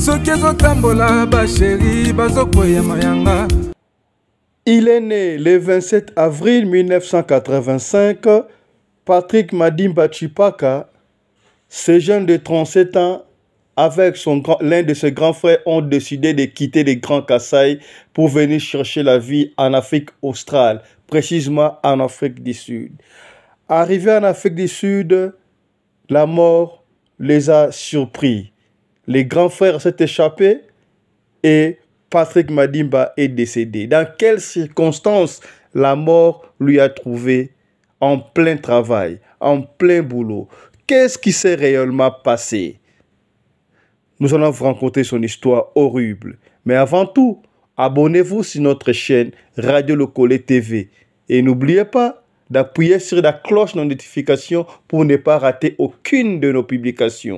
Il est né le 27 avril 1985. Patrick Madimba Chipaka, ce jeune de 37 ans, avec l'un de ses grands frères, ont décidé de quitter les Grands Kasaï pour venir chercher la vie en Afrique australe, précisément en Afrique du Sud. Arrivés en Afrique du Sud, la mort les a surpris. Les grands frères s'est échappé et Patrick Madimba est décédé. Dans quelles circonstances la mort lui a trouvé en plein travail, en plein boulot? Qu'est-ce qui s'est réellement passé? Nous allons vous raconter son histoire horrible. Mais avant tout, abonnez-vous sur notre chaîne Radio Lokole TV. Et n'oubliez pas d'appuyer sur la cloche de notification pour ne pas rater aucune de nos publications.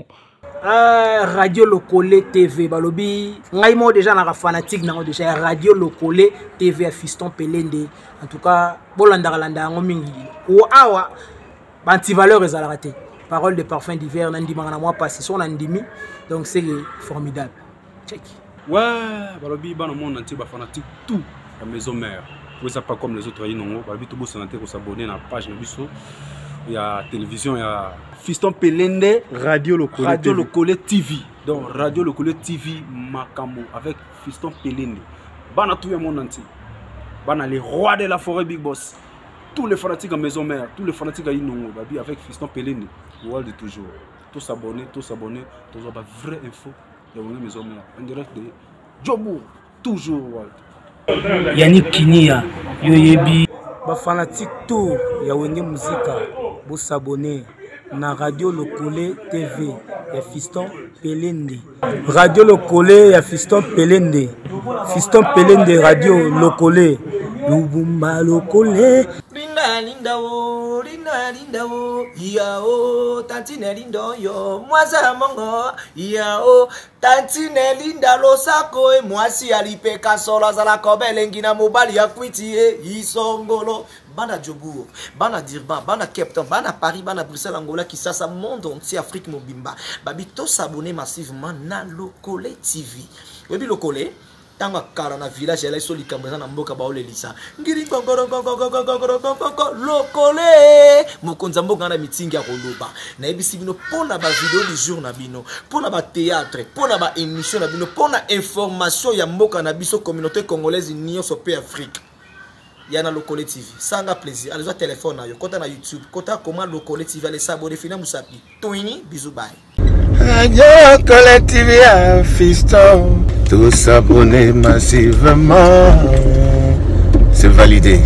Radio Lokole TV balobi ngai mo déjà na fanatique na déjà Radio Lokole TV à Fiston Pelende. En tout cas bolanda landa ngo mingi ou awa banti valeur ezala raté. Parole de parfum d'hiver nandi mangana moi passé son andimi donc c'est formidable. Check. Ouais, balobi bana monde entier ba fanatique tout la maison mère. Vous ça pas comme les autres non balobi tout beau santé ko s'abonner na page na biso. Il y a télévision, il y a Fiston Pelende, Radio Lokole TV. Donc Radio Lokole TV Makamo avec Fiston Pelende. Bana tout le monde entier. Bana les rois de la forêt Big Boss. Tous les fanatiques à maison mère, tous les fanatiques à Inongo, avec Fiston Pelende. World toujours. Tous s'abonner, tous avoir vraie info de la maison mère. En direct de Jobo, toujours World. Yannick Kinia, Yoyebi. Ba fanatique tout ya wenge muzika bo s'abonner na Radio Lokole TV ya Fiston Pelende. Radio Lokole ya Fiston Pelende. Fiston Pelende Radio Lokole. Lubumba Lokole. Linda wo yao tantine lindo yo mwaza mongo yao tantine linda lo sako e mwasi alipe kasola zala kobele ngina mobali ya kwitie isongolo bana Jobour bana Dirban bana Cape Town bana Paris bana Bruxelles Angola Kinshasa monde entier Afrique mobimba babi to s'abonner massivement na Lokole TV webi Lokole tanga kara na village ya iso likamboza na mboka baole lisa ngiri Lokole mokonza mboka na mitingi ya koloba na ebisi bino pona ba vidéo du jour na bino pona ba théâtre pona ba émission na bino pona information ya mboka na biso communauté congolaise nyonso pe Afrique ya na Lokole TV sanga plaisir allez téléphone na yo kota na YouTube kota comment Lokole TV allez s'abonner fina musapi toini bisous bye Radio Lokole TV à Fiston. Tous s'abonner massivement. C'est validé.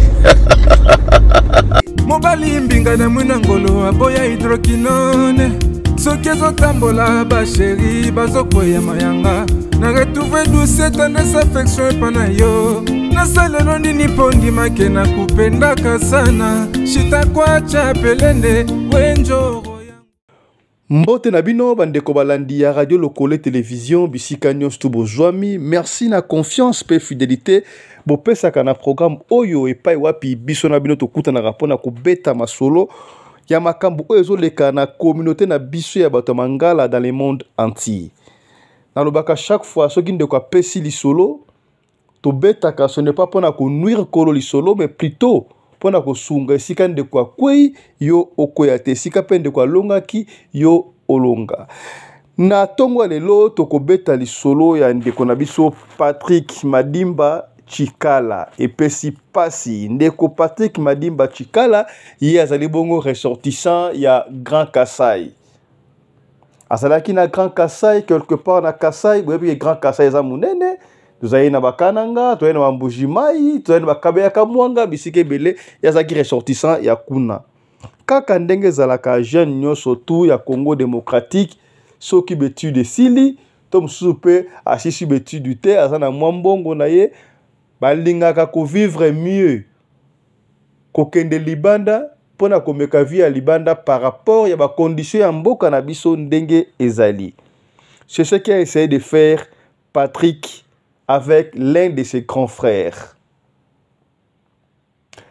Mobali mbinga na munangolo aboya hydroquinone. Soki ezotambola ba chéri bazokoya mayanga. Na retrouver douce tendresse affection epana yo. Nasalelo nini pondi make na kupendaka sana. Shita kwacha Pelende wenjo. Mbote na bino bandeko balandi ya Radio Lokole Télévision bisika nyonso tu bozwami. Merci na confiance pe fidélité bopesaka na programme oyo epai wapi biso na bino tokutana rapona kobeta masolo ya makambo oyo ezoleka na communauté na biso ya bato mangala dans le monde entier. Nalobaka chaque fois soki ndeko apesi lisolo tobetaka ce n'est pas pona ko nuire kolo lisolo mais plutôt pona ko sunga esika ndeko akwei yo okoya te esika pe ndeko alongaki yo olonga. Na tongo lelo tokobeta lisolo ya ndeko na biso Patrick Madimba Chikala epesi pasi. Ndeko Patrick Madimba Chikala ye azali bongo ressortissant ya Grand Kasaï. Azalaki na Grand Kasaï quelque part na Kasaï, boyebi Grand Kasaï za munene. Tuzaye na bakananga, tuzaye na mbujimai, tuzaye na bakabeya kamwanga, bisike bele, yazaki ressortissant ya kuna. Kaka ndenge zalaka jeune nyonso tu ya Congo démocratique, soki betu de sili, tom soupe, asisi betu du te, azana mwambongo na ye, balingaka ko vivre mieux. Kokende libanda, pona komeka vie ya libanda par rapport ya ba condition ya mboka na biso ndenge ezali. C'est ce qu'a essayé de faire Patrick avec l'un de ses grands frères.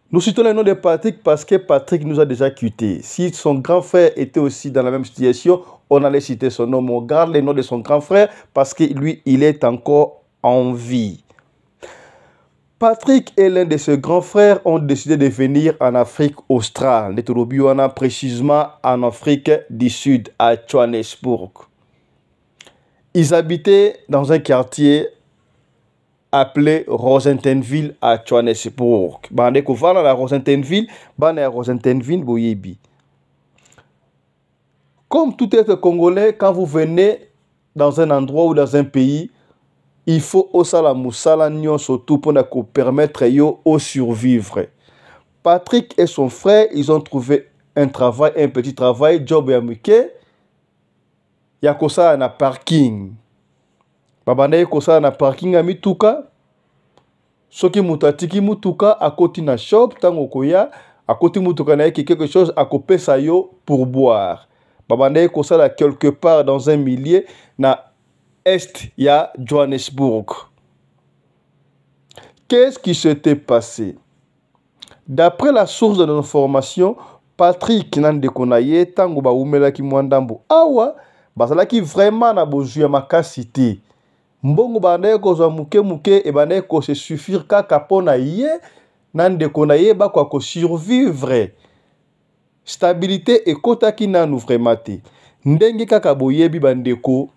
Nous citons le nom de Patrick parce que Patrick nous a déjà quittés. Si son grand frère était aussi dans la même situation, on allait citer son nom. On garde le nom de son grand frère parce que lui, il est encore en vie. Patrick et l'un de ses grands frères ont décidé de venir en Afrique australe. Précisément en Afrique du Sud, à Johannesburg. Ils habitaient dans un quartier appelé Rosentenville à Johannesburg. Bande ko vala la Rosentenville, bande Rosentenville boyebi. Comme tout être congolais, quand vous venez dans un endroit ou dans un pays, il faut osala musala surtout pour nous permettre yo au survivre. Patrick et son frère, ils ont trouvé un travail, un petit travail, job ya muke. Yakosa na parking. Babanda kosa na parking a mituka. Soki mutatiki mutuka a koti na shop tango koya a koti mutuka na quelque chose à kopesa yo pour boire. Babanda kosa la quelque part dans un millier na est ya Johannesburg. Qu'est-ce qui s'était passé? D'après la source de l'information, Patrick Nandekonaye tango ba umela ki mwandambo awa bazalaki vraiment na bozu ya makasité. Mbongo banaye kozwa muke muke e banaye ko se suffire kaka pona ye nandeko na ye ba ko survivre. Stabilité et kotaki nanu vraiment te. Ndenge kaka boyebi bandeko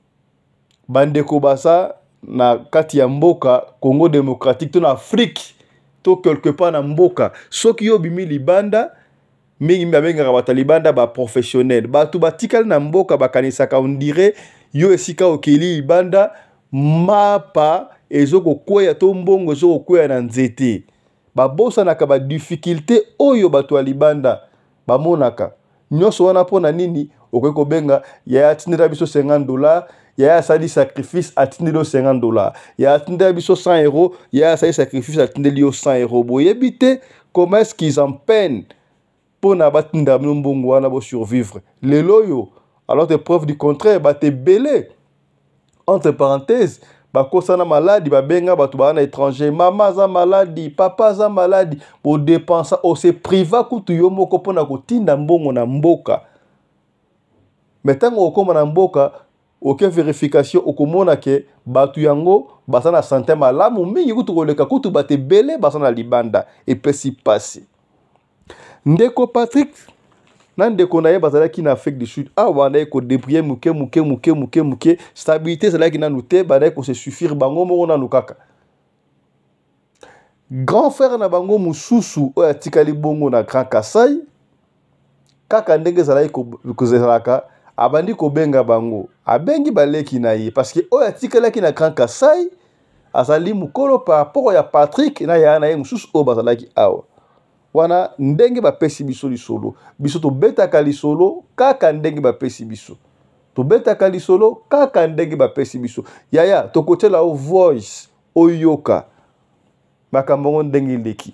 basa na kati ya mboka Congo démocratique to na Afrique to quelque part na mboka soki yo bimi libanda mingi mbengaka batalibanda ba professionnel batu batikali na mboka bakanisaka on dirait yo esika okeli libanda mapa ezoko kwea to mbongo ezoko kwea na nzete babosa naka ba difficulté oyo batu alibanda bamonaka nyoso wana pona nini okeko benga ya atindira biso $50 ya sali sacrifice atindira $50 ya atindira biso €100 ya sali sacrifice atindira €100 boyebite comment est-ce qu'ils en peinent pour na batinda mbongo wana bo survivre lelo yo alors de preuve du contraire te belé entre parenthèses bakosana maladie babenga batu bana étranger mama za maladie papa za maladie bo dépensa o se priva kutu yo moko pona kotinda mbongo na mboka metango okoma na mboka aucune vérification okomona ke batu yango basana santé malamu mingi kutu koleka kutu bate belé basana libanda et pesi passé ndeko Patrick nandeko na ye bazalaki na Afrique du Sud banaye ko débrouiller muke stabilité zalaki na nute banaye ko se suffire bango moko na nukaka grand frère na bango mususu oya tikali bongo na Grand Kasai kaka ndenge zalaki ko zalaka abandi ko benga bango abengi baleki na ye parce que oya tikalaki na Grand Kasai azali mukolo par rapport ya Patrick na ya na ye mususu o bazalaki awa wana ndenge bapesi biso lisolo biso to betaka lisolo kaka ndenge bapesi biso to betaka lisolo kaka ndenge bapesi biso yaya to kotela o voice oyoka makambo ndenge leki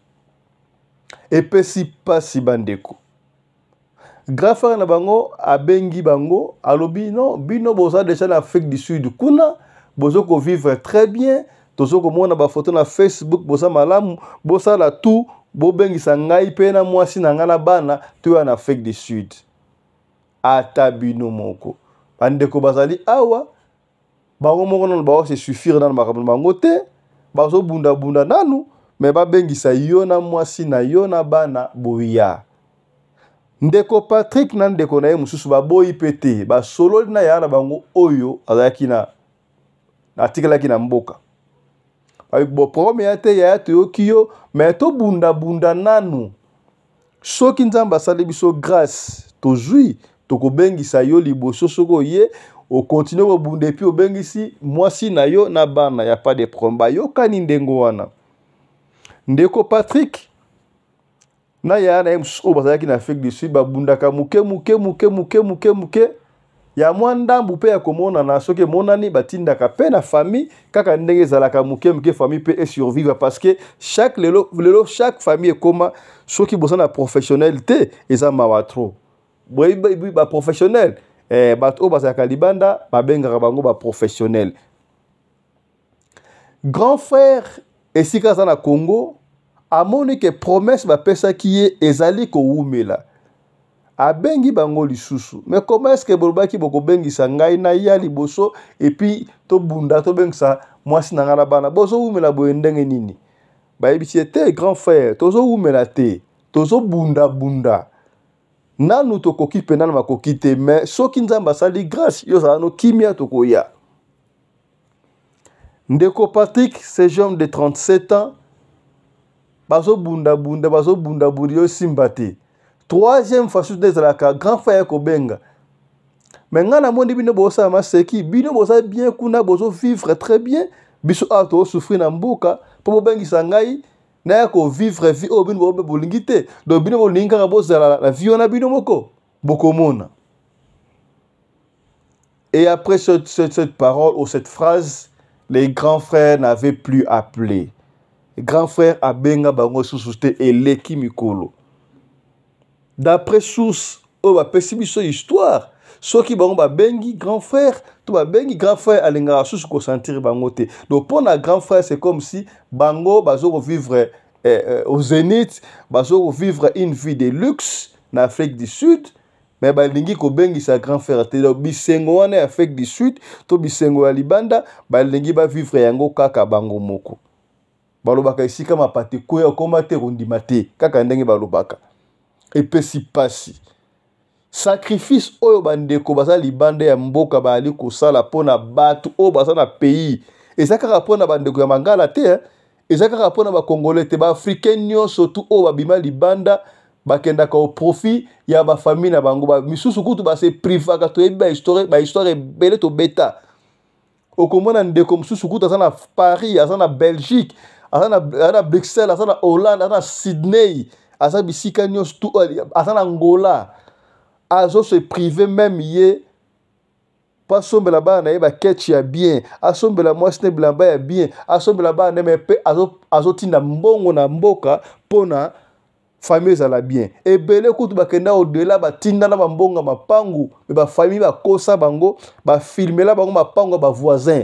epesi pasi bandeko grand frère na bango abengi bango alobi non bino boza déjà na Afrique du Sud kuna bozo ko vivre très bien tozo ko mona ba photo na Facebook boza malamu boza la tout bobengisa ngai pe na mwasi na ngana bana to ya na Afrique du Sud ata bino moko bandeko bazali awa bango moko non ba se suffire dans makambo bango te bazo bunda nanu me babengisa yo na mwasi na yo na bana boya ndeko Patrick na ndeko na ye mususu baboyi pete ba solo na ya na bango oyo azaki na article na mboka bo premier ate ya to yokiyo mais to bunda nanu soki nzamba asali biso grâce to jui to kobengisa yo liboso soko ye o continue ko bunda epi obengisi mwasi na yo na bana ya pas de problème yo kani ndengo wana ndeko Patrick na ya na o bazaki na Afrique du Sud babundaka muke ya mwandambu pe ya komona na soki monani batindaka pe na famille kaka ndenge zalaka muke famille pe survivre parce que chaque chaque famille koma soki bosana professionnalité eza mawatro ba professionnel bato bazaka libanda babengaka bango ba professionnel grand frère esika za na Congo amoni ke promesse bapesa ki ezali kowumela abengi bango lisusu. Mais comment est-ce que bolobaki bokobengisa ngai na ya liboso et puis to bunda to bengisa mwasi na ngana bana bozo wumela boye ndenge nini? Bayebisi te grand frère tozo wumela te tozo bunda nanu tokoki pena na makoki te, mais soki nzamba sali grâce yo za no kimia tokoya. Ndeko Patrick, ce jeune de 37 ans, bazo bunda yo simbate. Troisième fois des alaka grand frère kobenga. Mais ngana mondi bino bosa maseki, bino bosa bien kuna bozo vivre très bien, biso ato souffrir na mboka, po bengi sangai na ko vivre vie o bino bo bolingite. Do bino bolinga boza la vie on a bino moko bokomona. Et après cette parole ou cette phrase, les grands frères n'avaient plus appelé. Les grands frères abenga bango susute eleki mikolo. D'après source, oh ba pesibiso histoire. Soki bango ba bengi grand frère, to ba bengi grand frère alinga susu ko sentir bango te. Donc pour un grand frère, c'est comme si bango bazo vivre au zénith, bazo vivre une vie de luxe en Afrique du Sud. Mais balingi ko bengi sa grand frère te do bisengo wana Afrique du Sud, to bisengo ya Libanda, balingi ba vivre yango kaka bango moko. Balobaka isika mapate koya komate rondima te kaka ndenge balobaka. Et pesi pasi sacrifice oyo bandeko baza libanda ya mboka bali kosala pona batu oyo baza na pays ezaka pona bandeko ya mangala te ezaka pona ba congolais te ba africain nyonso tu oyo babima libanda bakendaka au profit ya ba famille na bango ba misusu kutu ba se privaka to ba histoire bele to beta okomona ndeko misusu kutu aza na Paris aza na Belgique aza na Bruxelles aza na Hollande aza na Sydney aza bisika nyonso tu aza na Angola azo se privé même ye pas sombela ba na ye ba ketch ya bien asombela mwasi ne bilamba ya bien asombela ba na mepe azo tinda mbongo na mboka pona famille ezala bien ebele kutu bakenda au-delà batinda na bambongo mapangu me ba famille bakosa bango ba filmela bango mapangu ba voisin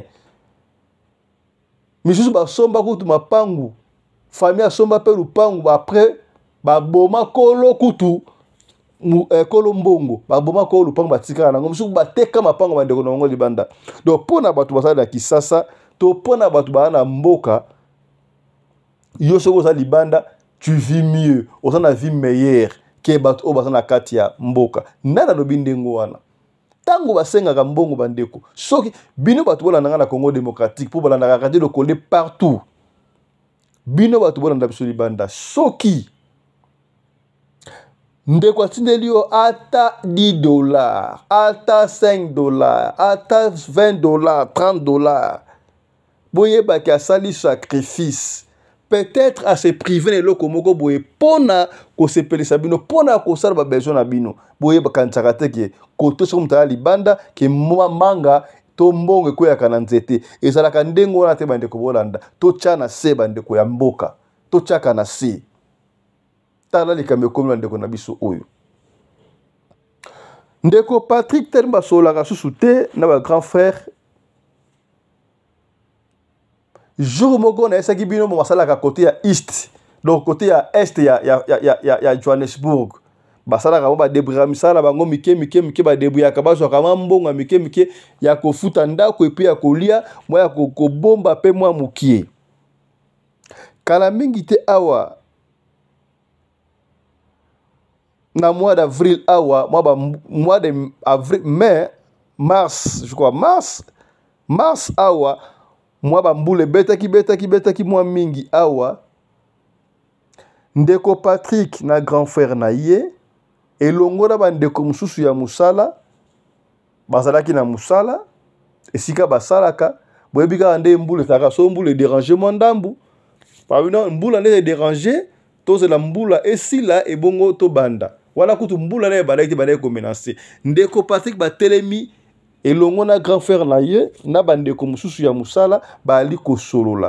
misusu basomba kutu mapangu famille asomba pe lupangu après baboma kolo kutu kolo mbongo baboma kolo lupangu batika nango misusu bateka mapangu bandeko na ngo libanda. Donc pona batu basala ya kisasa to pona batu bana mboka yo soko za libanda tu vis mieux oza na vie meilleure que batu oyo baza na kati ya mboka nana lobi ndengo wana tango basengaka mbongo bandeko soki bino batu bolandanga na Congo démocratique po bolandaka Radio Lokole partout bino batu bolanda biso libanda soki ndeko atindeli yo ata $10 ata $5 ata $20 $30 boyebaki asali sacrifice peut-être à se priver de loko moko boye pona ko sepelisa bino pona ko sala ba besoin na bino boye bakantsaka te ke koto so mutala libanda ke manga to mbongo ko ya kana nzete ezalaka ndengo na te bande ko bolanda to tchana se bande ko ya mboka to tchaka na se tala likambe komla ndeko na biso oyo ndeko Patrick Temba solaka susu te na ba grand frère jour moko na esaki bino mo masalaka côté ya east donc côté ya est ya Johannesburg basalaka ba debra misala bango mike ba debuya ka bazo kama mbonga mike ya kofuta ndako epi ya kolia mo ya kobomba pe mwa mukie kala mingi te awa na mois d'avril awa mois de avril mars je crois mars awa moi bambule betaki moi mingi awa ndeko Patrick na grand frère na ye elongo na bandeko mususu ya musala bazalaki na musala esika basalaka boyebika nde mbule taka so mbule déranger mondambu pabino mbula ne déranger toze la mbula esila ebongo to banda wala kutu mbula na balaki balaki ko menacer ndeko Patrick batelemi elongo na grand frère na ye na bandeko mususu ya musala bali kosolola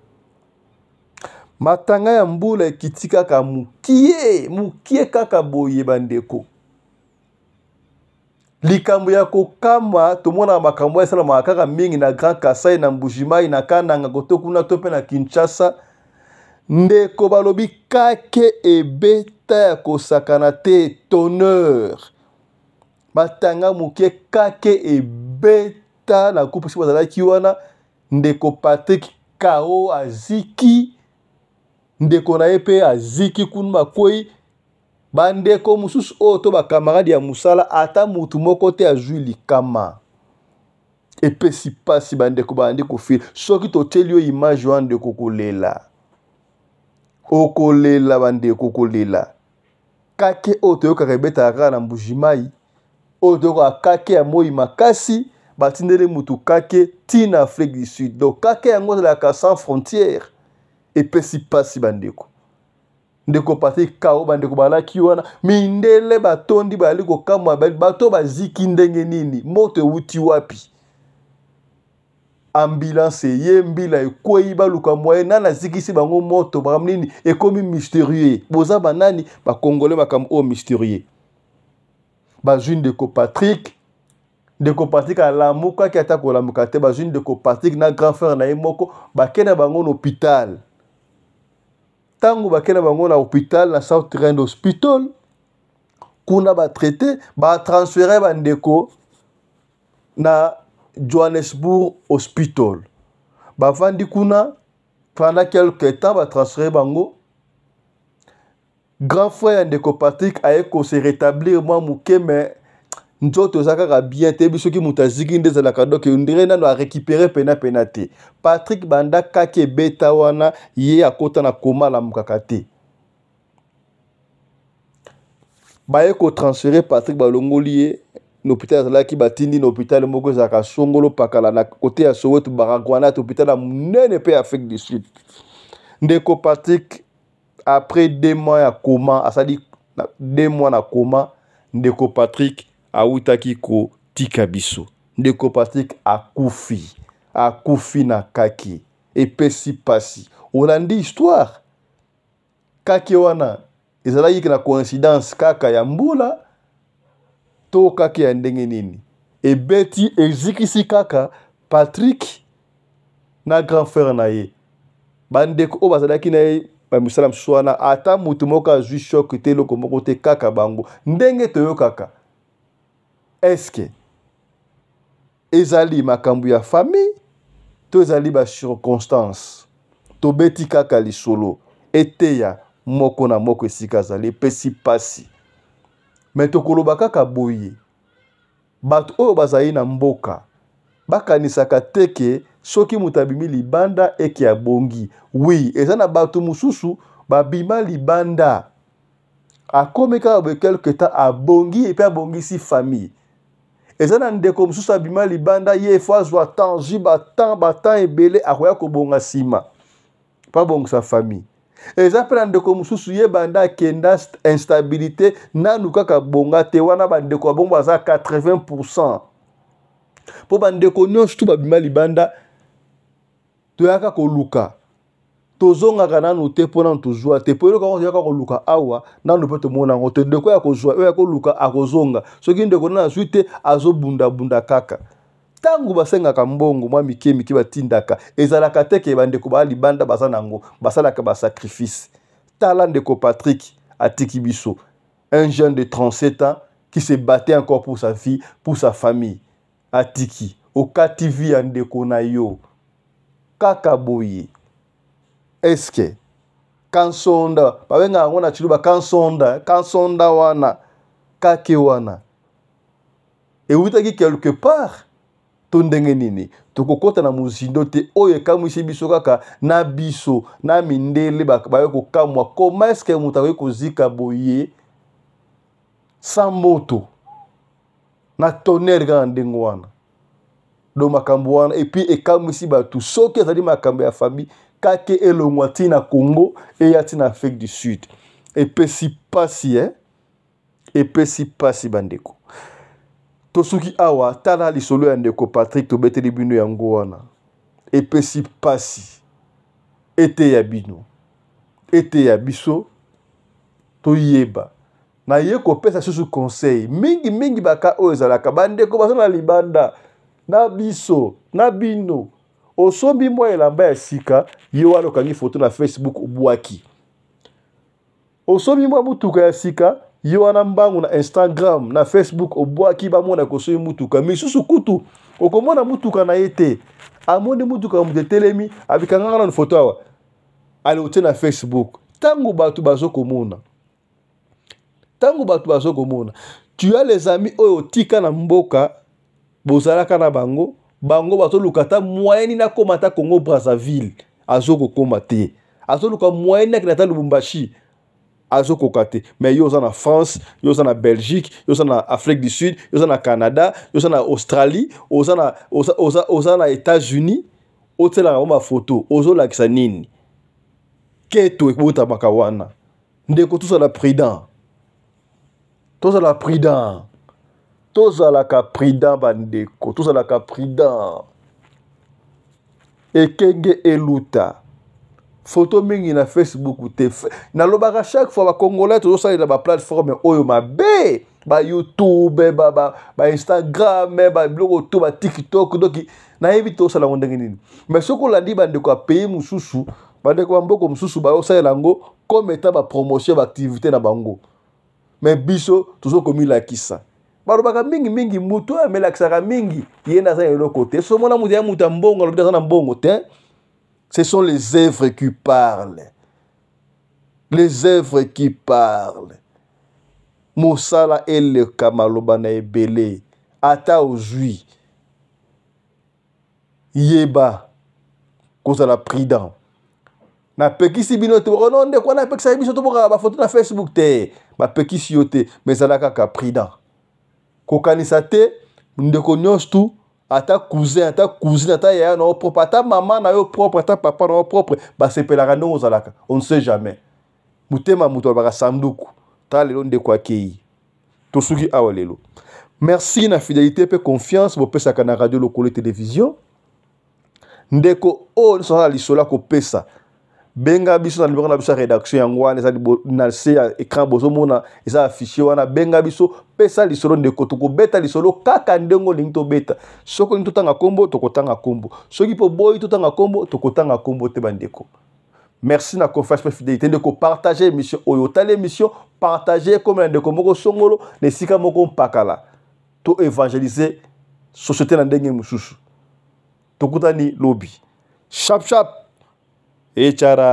matanga ya mbula ekitika ka mukie kaka boye bandeko likambo ya kokama tomona makambo ya sala makaka mingi na Grand Kasai na Mbujimai na Kananga koto kuna to pe na Kinshasa ndeko balobi kake ebeta ya kosakana te tonneur batanga muke kake ebeta na coupe si bazalaki wana ndeko Patrick Kao aziki ndeko na ye mpe aziki kuna bakwei bandeko mosusu oyo to bakamarade ya mosala ata mutu moko te azwi likama epesi pasi bandeko bandi kofila soki toteli yo image wana ndeko kolela okolela bandeko kolela kake oyo toyokaka ebetaka kaka na mbujimai oyo toyokaka kake ya moi makasi batindeli mutu kake tina Afrique du Sud donc kake yango ezalaka sans frontière epesi pasi bandeko ndeko Patrick Kao bandeko balaki wana mindele batondi bali kokamwa bato baziki ndenge nini moto ewuti wapi ambulance ye mbila ekwei baluka moye nana zikisi bango moto bakamnini ekomi mystérieux boza banani bakongole makambo o mystérieux bazwi ndeko Patrick alamukaki ata kolamuka te bazwi ndeko Patrick na grand frère na ye moko bakena bango na hôpital tango bakena bango na hôpital na Southern Hospital kuna batraité batransféré bandeko na Johannesburg Hospital bavandi kuna pendant quelque temps batransféré bango grand frère ndeko Patrick aye ko se rétablir moi muke mais nzoto zakaka bien te biso ki mutaziki ndezalaka donc ndire nano a récupérer pena te Patrick banda kake beta wana ye akota na koma la mukaka te baye ko transférer Patrick balongoli ye l'hôpital azalaki batindi na hôpital moko ezalaka songolo pakala na côté ya Soweto Baragwana hôpital ya munene pe Afrique du Sud ndeko Patrick après 2 mois ya coma asali 2 mois na coma ndeko Patrick awutaki ko tika biso ndeko Patrick akufi na kaki epesi pasi olandi histoire kaki wana ezalaki na coïncidence kaka ya mbula to kaki ya ndenge nini ebeti ezikisi kaka Patrick na grand frère na ye bandeko o bazalaki na ye bamusala mswana ata mutu moko azwi choc te loko moko te kaka bango ndenge toyo kaka eske ezali makambo ya famille to ezali ba circonstance to beti kaka lisolo eteya moko na moko esika zali pesi pasi mais tokoloba kaka boye bato oyo bazali na mboka bakanisaka teke soki mutabimi libanda eke abongi oui eza na bato mususu babima libanda akomeka ba quelque temps abongi et puis abongisi famille eza na ndeko mususu abima libanda ye fois zwa temps batan ebele akoya kobonga sima pa bongisa famille eza pe na ndeko mususu ye banda akenda instabilité nanu kaka bonga te wana bandeko abongo baza 80% po bandeko nyonso tu babima libanda toyaka koluka tozongaka nanu te mpo nanu tozwa te po eloko yango toyaka koluka awa nanu mpe tomona yango te ndeko ya kozwa oyo ya koluka akozonga soki ndeko nanu azwi te azobundabunda kaka ntango basengaka mbongo mwa mike batindaka ezalaka teke bandeko baa libanda baza nango basalaka basacrifice tala ndeko Patrick atiki biso un jeune de 37 ans qui se battait encore pour sa vie pour sa famille atiki okati vi ya ndeko na yo kaka boye eske kansonda babenga yango na chiluba kansonda wana kake wana ewutaki quelque part to ndenge nini tokokota na muzindo te oyo ekamwisi biso kaka na biso na mindele baye kokamwa koma eske mutu akoki kozika boye sans moto na tonnerre kaka ndenge wana do makambo wana epuis ekamwisi bato soki ezali makambo ya famille kake elongwa ti na Congo eya ti na Afrique du Sud epesi pasi bandeko tosuki awa tala lisolo ya ndeko Patrick tobeteli bino yango wana epesi pasi ete ya bino ete ya biso toyeba na ye kopesa susu conseil mingi baka oyo ezalaka bandeko baza na libanda na biso na bino Osombi mwa elamba ya sika, yo wana okangi photo na Facebook obwaki. Osombi mwa mutuka ya sika, yo wana mbangu na Instagram, na Facebook obwaki bamona kosombi mutuka. Misusu kutu, okomona mutuka na yete. Amoni mutuka mutelemi, abikanganga na photo awa. Ale otie na Facebook. Tango batu bazo komona. Tu as les amis oyo tika na mboka, bozalaka na bango, bango bato lukata moyeni na komata Congo Brazzaville, azoko komate. Azo luka moyeni na kinata Lubumbashi, azoko kate. Mais yo za na France, yo za na Belgique, yo za na Afrique du Sud, yo za na Canada, yo za na Australie, oza na États-Unis, otela na ma photo, ozo lakisa nini? Keto ekbuta makawana. Ndeko tout ça la prudent. Tous la prudent. Tous la prudent bandeko. Tous la prudent. Ekenge eluta. Photo mingi na Facebook ou te fait. Na lobaka chaque fois ba congolais tous ça la plateforme oyo mabe. Ba YouTube, ba Instagram, ba blog to ba TikTok donc na éviter ça la ndenge nini. Mais ce qu'on l'a dit bandeko a payer mususu, bandeko mboko mususu ba ça lango comme état ba promotion ba activité na bango. Mais biso toujours comme il a kisa. Barobaka mingi muto amela kisaka mingi yenda za yelo côté. So mona mudia muta mbongo lo dans na mbongo te. Ce sont les œuvres qui parlent. Les œuvres qui parlent. Mosala ele kamaloba na ebele ata ozui. Yeba kozala prudent. Na pekisi bino te non de quoi na pekisa biso to ba photo na Facebook te ba pekisi yote mais alaka ka prudent ko kanisa te ndeko nyonso ata cousin ata ya no propre ata maman na yo propre ata papa na yo propre ba sepelaka ndongo zalaka on ne sait jamais mutema muto ba sanduku ta lelo ndeko akei to suki awalelo. Merci na fidélité pe confiance bo pesa kana radio lokolo télévision ndeko o sala lisola ko pesa benga biso na numéro na biso rédaction yango wana eza na se écran bozo mona eza affiché wana benga biso pesa lisolo ndeko toko beta lisolo kaka ndengo lingi to beta soko lingi totanga kombo tokotanga kombo soki po boy totanga kombo tokotanga kombo te bandeko. Merci na confiance pe fidélité ndeko partager émission oyo tale émission partager comme ndeko moko songolo ne sika moko mpakala to évangéliser société na ndenge mususu tokutani lobby chap Echara.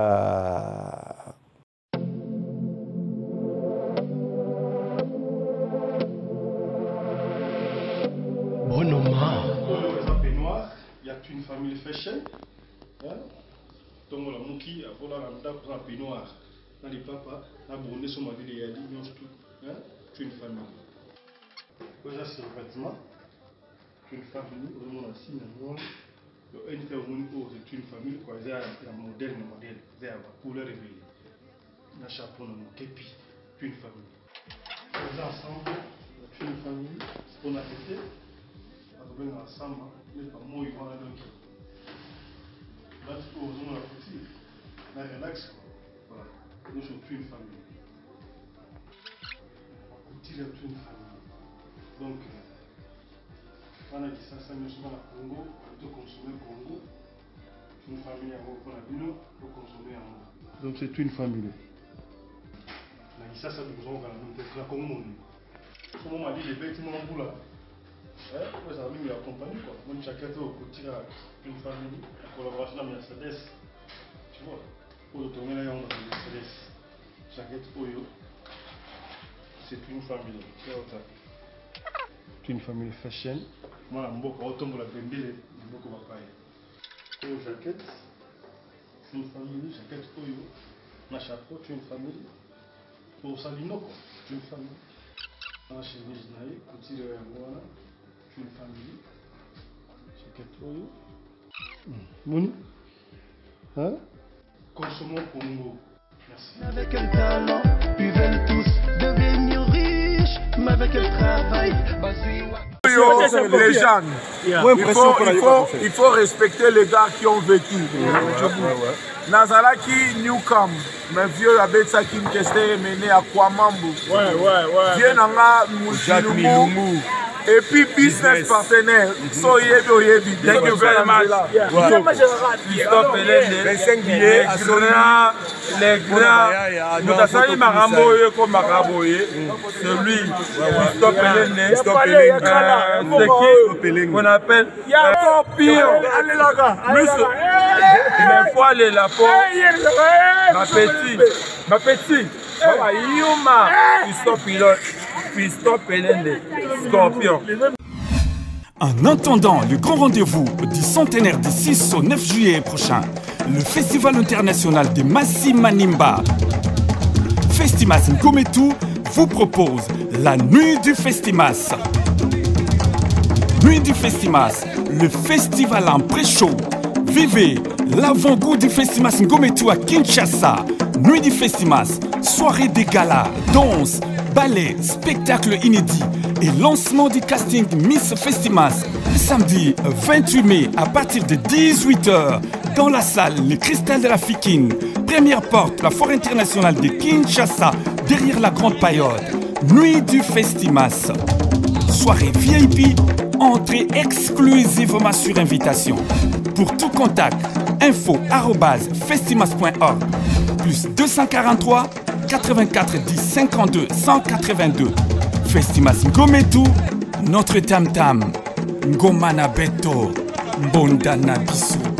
Bonoma. Il y a une famille fashion. Donc la mouki a volé la dame pour un peignoir. Dans les papas, la bonne sur ma ville et a dit non tout. Une famille. Déjà c'est un vêtement. Une famille, on a signé un une famille, quoi, c'est un modèle, c'est un couleur réveillée. Un chapeau, un képi, une famille. Les ensemble, une famille, on a été, on a ensemble, mais pas moi, ils vont à l'autre. Là, tu peux oser la petite, là, relax, voilà. Nous sommes une famille. Petit, une famille. Donc, on a dit ça, nous sommes à Congo, on doit consommer Congo. Une famille à Congo, pour consommer en donc c'est une famille. On a dit ça, nous avons la Congo. Comment on m'a dit les vêtements en bout là. Ça a mis accompagné quoi. Moi, chacun au côté une famille, la collaboration avec Mercedes. Tu vois, pour tourner là, on a Mercedes. Chacun c'est une famille. C'est une famille fashion. Moi, je suis la bembele, je suis la jaquette, c'est une famille, jaquette oyo, ma chapeau, c'est une famille, pour Salinoko, c'est une famille, ma chemise naïe, couture de Yangoana, c'est une famille, jaquette oyo, Mouni, hein? Consommons Congo, merci. Avec un talent, ils veulent tous devenir riches, mais avec un travail, légende. Il faut respecter les gars qui ont vécu. Nazalaki Newcam, mais vieux abetsaki Nkester mené à Kwamambo. Vieux nanga Mouchilumu. Et puis business partenaire. So yebi. Thank you very much. Christophe Pelende, 25 billets, Asona, les grands. Nous avons Maramboye comme Maraboye. C'est lui, Christophe Pelende. On appelle Pire. Allez là-bas. Mais faut aller là pour ma petite. Yuma, Christophe Pelende, Scorpion. En attendant le grand rendez-vous du centenaire du 6 au 9 juillet prochain, le Festival international de Massi Manimba, Festimas Ngometu vous propose la Nuit du Festimas. Nuit du Festimas, le festival en pré-show. Vivez l'avant-goût du Festimas Ngometu à Kinshasa. Nuit du Festimas, soirée des galas, danse, ballet, spectacle inédit et lancement du casting Miss Festimas. Samedi 28 mai à partir de 18 h dans la salle Les Cristal de la Fikine. Première porte, la foire internationale de Kinshasa, derrière la Grande Paillote. Nuit du Festimas. Soirée VIP, entrée exclusivement sur invitation. Pour tout contact, info@festimas.org plus 243 84 10 52 182. Festimas Ngometu, notre tam-tam. Ngomana Beto, Mbondana Bissou.